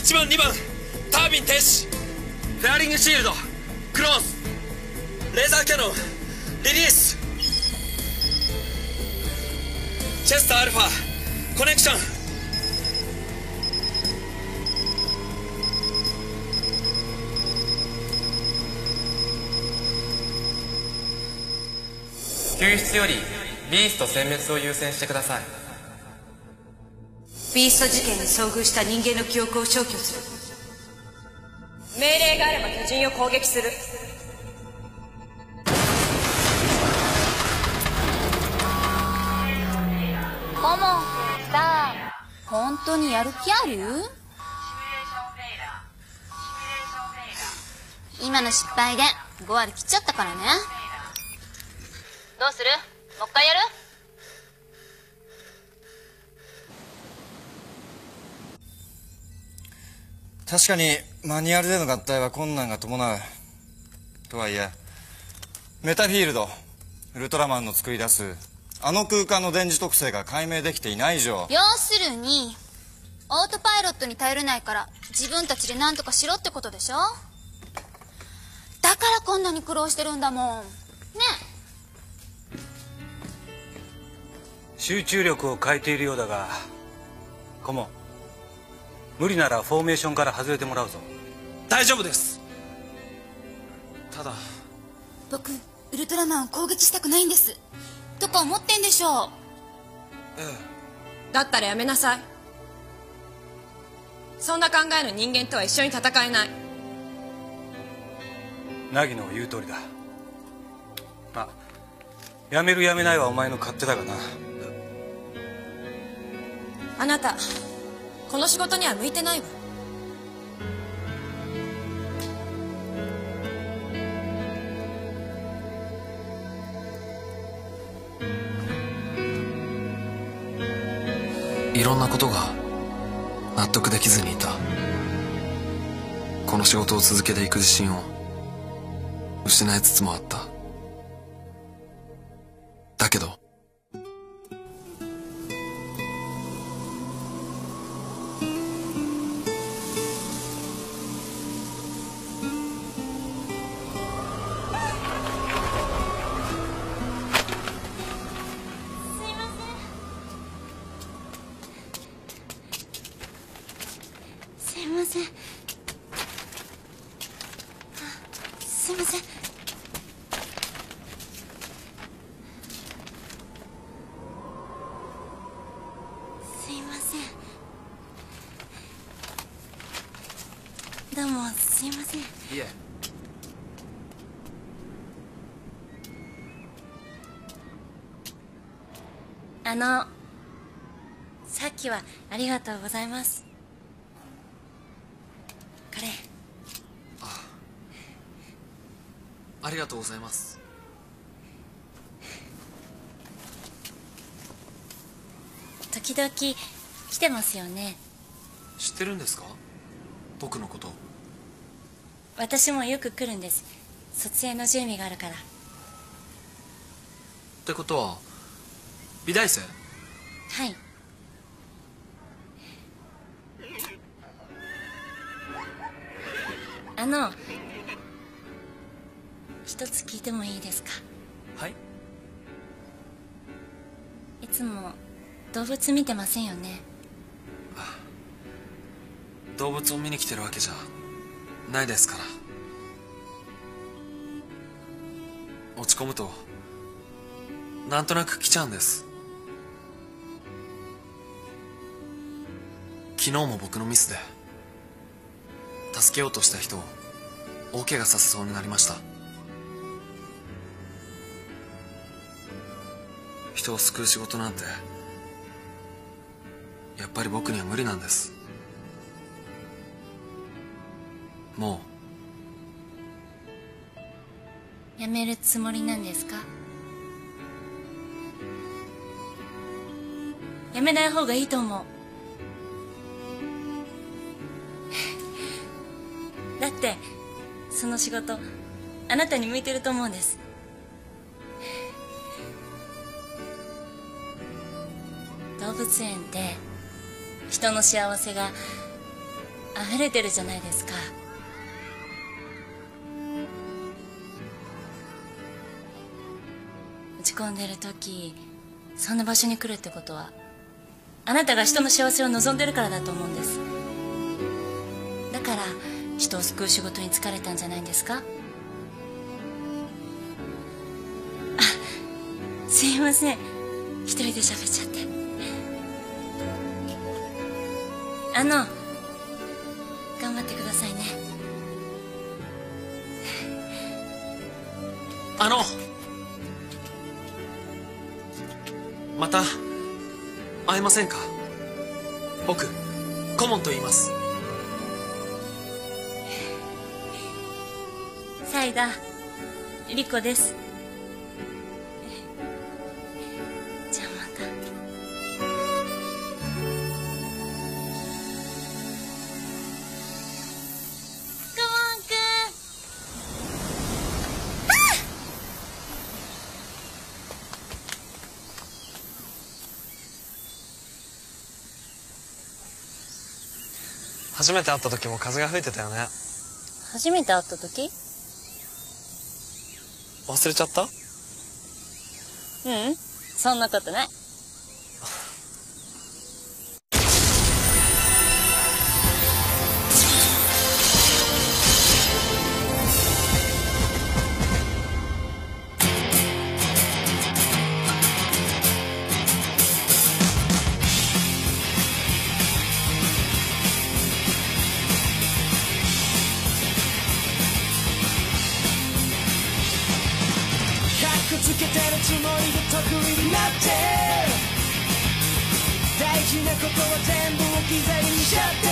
1番2番タービン停止、フェアリングシールドクローズ、レーザーキャノンリリース、チェスターアルファコネクション。 救出よりビースト殲滅を優先してください。 ビースト事件に遭遇した人間の記憶を消去する。命令があれば巨人を攻撃する。 顧問さん、本当にやる気ある？今の失敗で5割切っちゃったからね。どうする？もう一回やる？ 確かにマニュアルでの合体は困難が伴う。とはいえメタフィールド、ウルトラマンの作り出すあの空間の電磁特性が解明できていない以上、 要するにオートパイロットに頼れないから自分たちで何とかしろってことでしょ。だからこんなに苦労してるんだもんね。 集中力を欠いているようだが、顧問、無理ならフォーメーションから外れてもらうぞ。 大丈夫です。ただ僕ウルトラマンを攻撃したくないんですとか思ってんでしょ。 だったらやめなさい。そんな考えの人間とは一緒に戦えない。 凪の言う通りだ。まあやめるやめないはお前の勝手だがな。 あなたこの仕事には向いてないわ。 いろんなことが納得できずにいた。この仕事を続けていく自信を失いつつもあった。だけどすいません。すいません。すいません。どうもすいません。 いえ。 さっきはありがとうございます。これ。 ありがとうございます。 時々来てますよね。 知ってるんですか？僕のこと。 私もよく来るんです。卒園の準備があるから。 ってことは美大生？ はい。一つ聞いてもいいですか？ はい。 いつも動物見てませんよね。 動物を見に来てるわけじゃないですから。落ち込むとなんとなく来ちゃうんです。昨日も僕のミスで助けようとした人を大怪我させそうになりました。人を救う仕事なんてやっぱり僕には無理なんです。もやめるつもりなんですか？やめない方がいいと思う。だってその仕事あなたに向いてると思うんです。動物園で人の幸せが溢れてるじゃないですか。落ち込んでる時そんな場所に来るってことはあなたが人の幸せを望んでるからだと思うんです。だから人を救う仕事に疲れたんじゃないんですか。あ、すいません、一人で喋っちゃって。頑張ってくださいね。 また会えませんか？僕顧問と言います。 サイダリコです。じゃあまた。 初めて会った時も風が吹いてたよね。 初めて会った時？ 忘れちゃった？ そんなことない。 つけてるつもりで得意になって大事なことは全部置き去りにしちゃって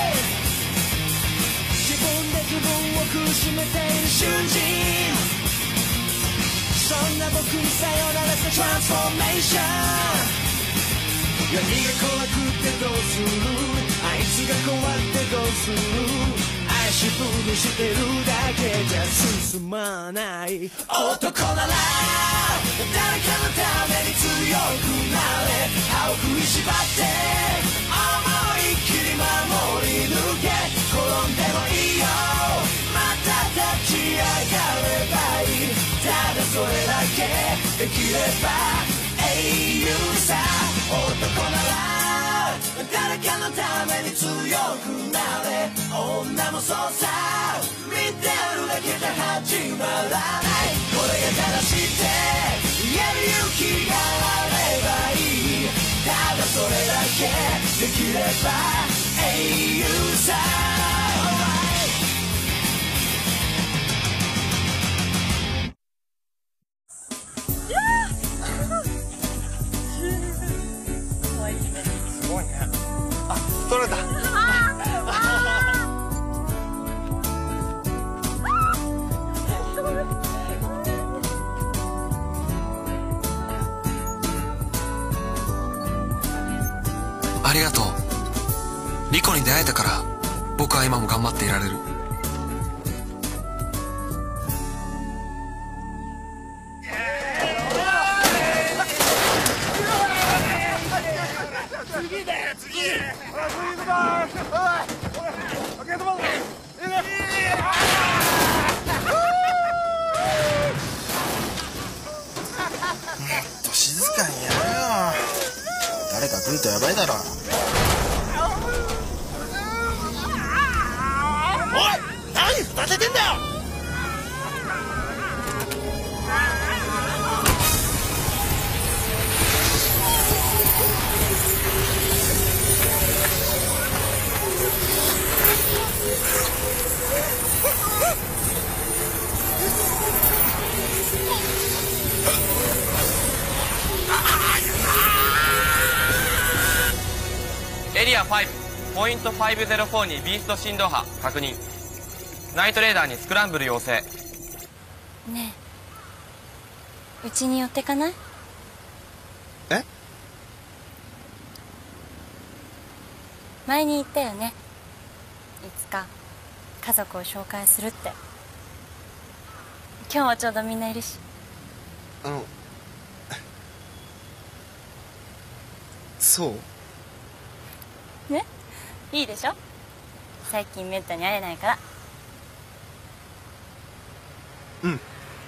自分で自分を苦しめている囚人そんな僕にさよならしたトランスフォーメーション何が怖くてどうするあいつが怖くてどうする愛しぶりしてるだけじゃ進まない男なら誰かのために強くなれ歯を食いしばって思いっきり守り抜け転んでもいいよまた立ち上がればいいただそれだけできれば英雄さ男なら誰かのために強くなれ女もそうさ見てるだけじゃ始まらないこれが正しいって言える勇気があればいいただそれだけできれば英雄さすごいね。あ、取れた。ありがとう。リコに出会えたから僕は今も頑張っていられる。 次だよ次静かにやれよ誰か来るとやばいだろおい何ふたててんだよエリア5ポイント504にビースト振動波確認。ナイトレーダーにスクランブル要請。 ねえうちに寄ってかない？ え？ 前に言ったよねいつか家族を紹介するって。今日はちょうどみんないるし。 そうねいいでしょ最近めったに会えないから。 うん。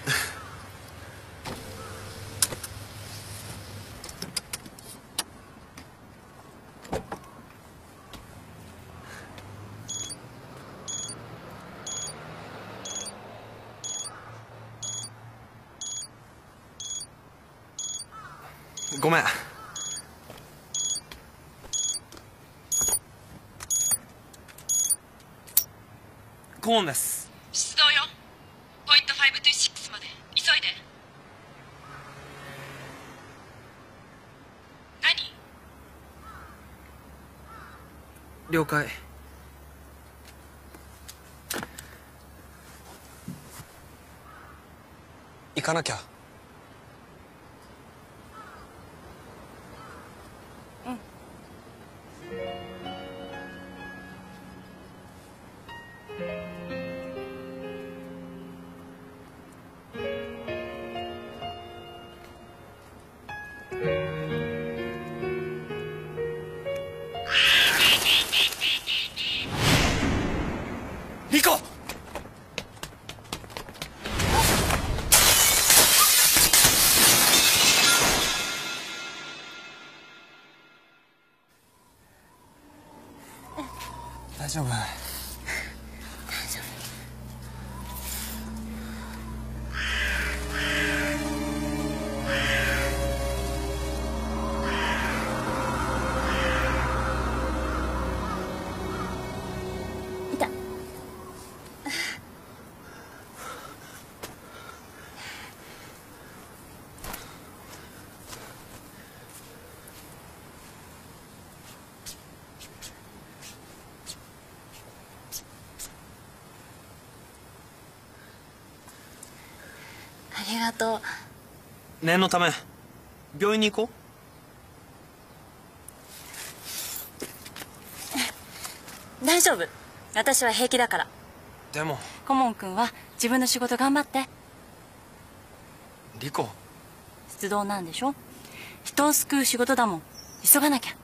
ごめん。 コーンです。 出動よ。ポイント5と6まで急いで。何？ 了解。行かなきゃ。 リコ！ 大丈夫？ いた。ありがとう。 念のため病院に行こう。大丈夫。私は平気だから。 でも顧問君は自分の仕事頑張って。 リコ。 出動なんでしょ。人を救う仕事だもん。急がなきゃ。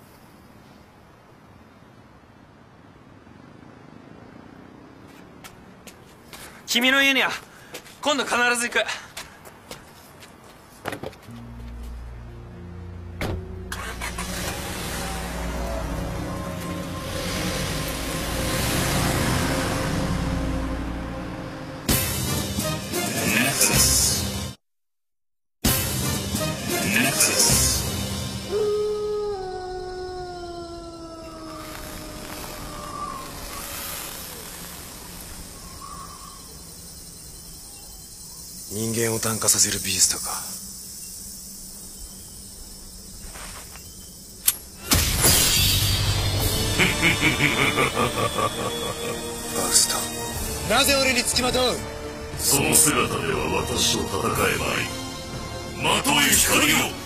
君の家には今度必ず行く。 人間を炭化させるビーストか。バースト、なぜ俺につきまとう？ その姿では私と戦えばいい。まとえ光を。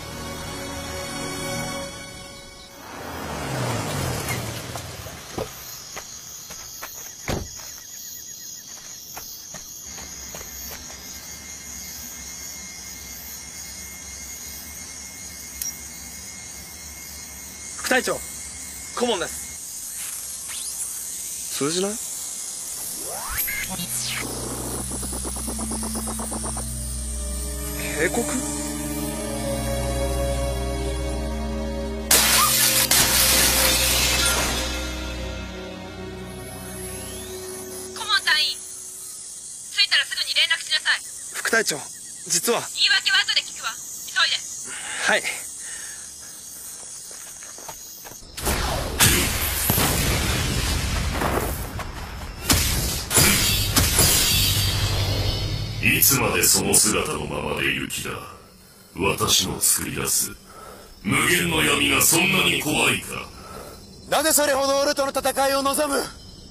副隊長、顧問です。 通じない？警告？ 顧問隊員、着いたらすぐに連絡しなさい。 副隊長、実は。 言い訳は後で聞くわ。急いで。 はい。 いつまでその姿のままでいる気だ。私の作り出す無限の闇がそんなに怖いか。 なぜそれほど俺との戦いを望む？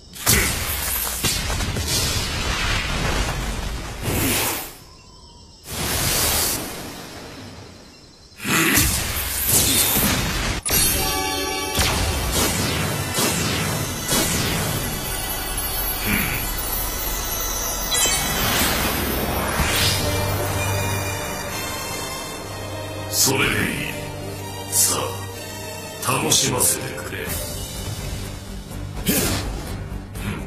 それでいい。さあ楽しませてくれ。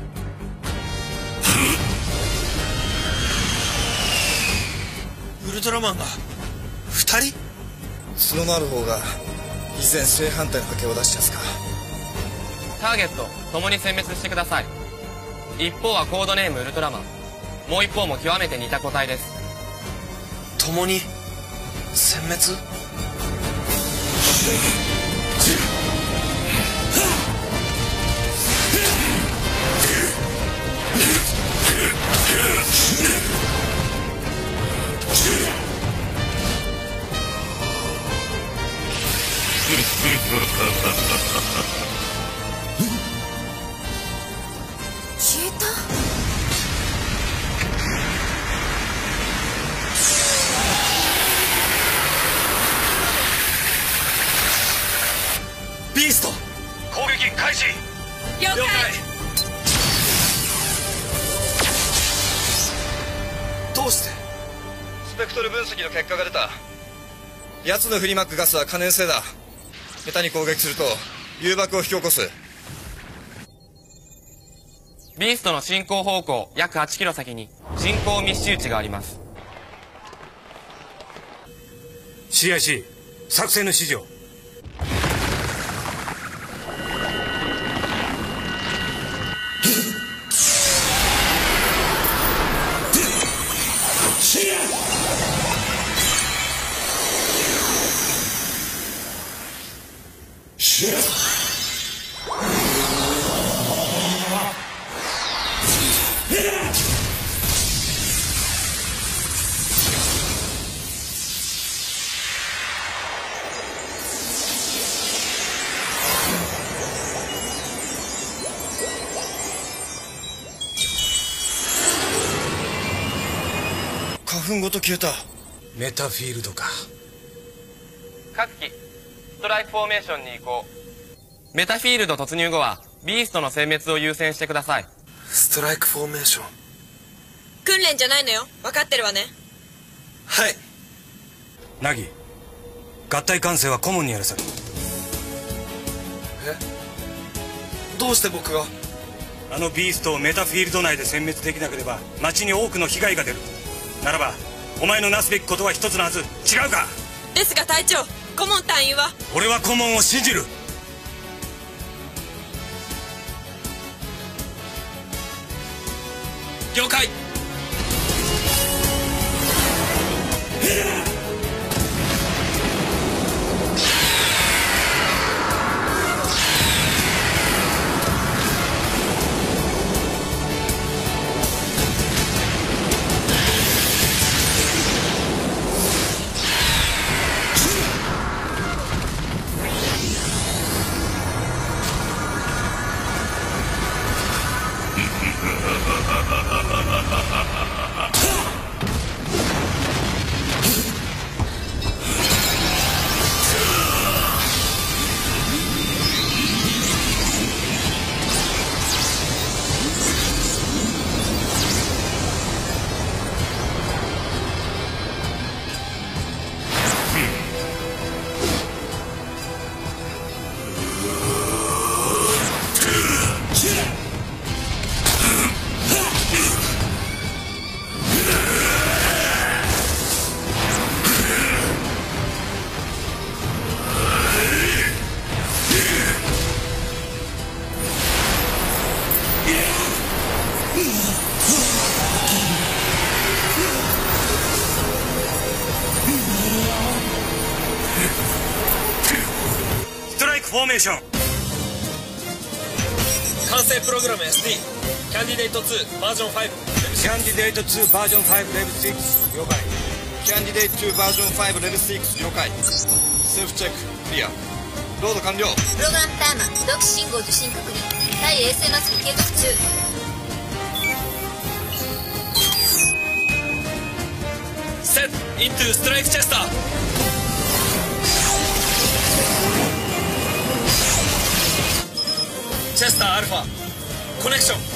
トラマンが2人？ 角のある方が以前正反対の波形を出したやつか。 ターゲット共に殲滅してください。一方はコードネームウルトラマン、もう一方も極めて似た個体です。 共に殲滅？ 消えた。 ビースト攻撃開始。 了解。 どうして？ スペクトル分析の結果が出た。奴の振りまくガスは可燃性だ。下手に攻撃すると誘爆を引き起こす。 ビーストの進行方向約8キロ先に進行密集地があります。 CIC 作戦の指示を。 花粉ごと消えた。 メタフィールドか。 各機ストライクフォーメーションに移行。メタフィールド突入後はビーストの殲滅を優先してください。 ストライクフォーメーション。 訓練じゃないのよ。分かってるわね。 はい。 ナギ、合体管制は顧問にやらせる。 どうして僕が？ あのビーストをメタフィールド内で殲滅できなければ町に多くの被害が出る。ならばお前のなすべきことは一つのはず。違うか？ ですが隊長、顧問隊員は。 俺は顧問を信じる。 了解。 フォーメーション。 完成プログラム SD キャンディデイト2バージョン5。 キャンディデイト2バージョン5レベル6了解。 キャンディデイト2バージョン5レベル6了解。セルフチェッククリア。ロード完了。 プログラムタイマー同期信号受信確認。対衛星マスク継続中。 セットイントゥストライクチェスター。チェスターアルファコネクション。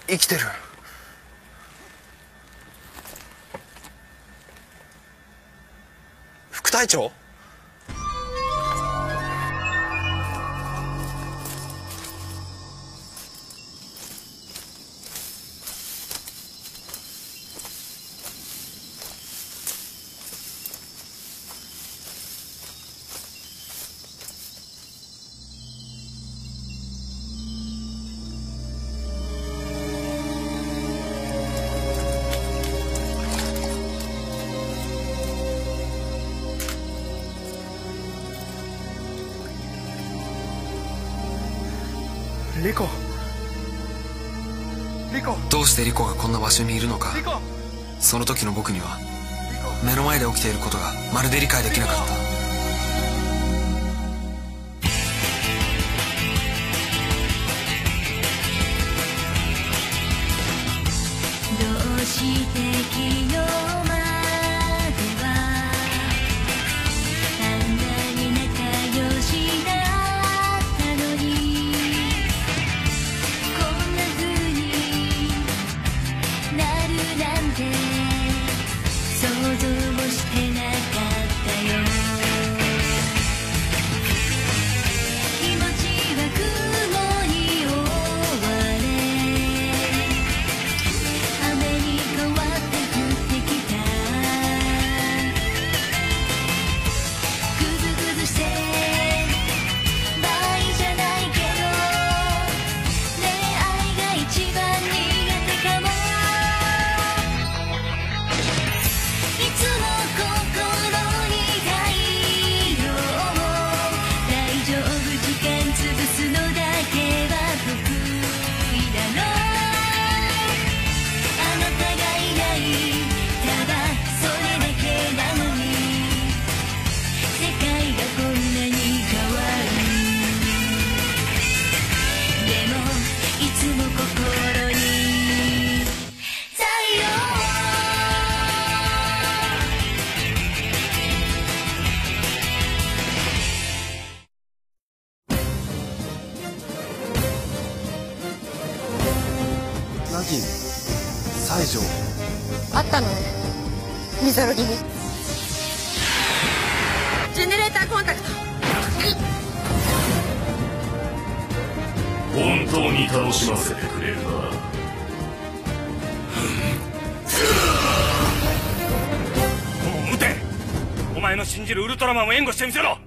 生きてる。 副隊長？ リコ。 どうしてリコがこんな場所にいるのか、その時の僕には目の前で起きていることがまるで理解できなかった。 どうして昨日まではあんなに仲良しだったのに、こんな風になるなんて想像もしてなかったよ。気持ちは雲に覆われ、雨に変わって降ってきた。ぐずぐずして場合じゃないけど、恋愛が一番苦手かも。いつも心に太陽を、大丈夫時間潰すのだけは得意だろう。あなたがいない、ただそれだけなのに、世界がこんなに変わる。でもいつも心に太陽。 ナギン、西条。 あったのね、ミゾロギに。ジェネレーターコンタクト。 本当に楽しませてくれるな。 撃て。お前の信じるウルトラマンを援護してみせろ。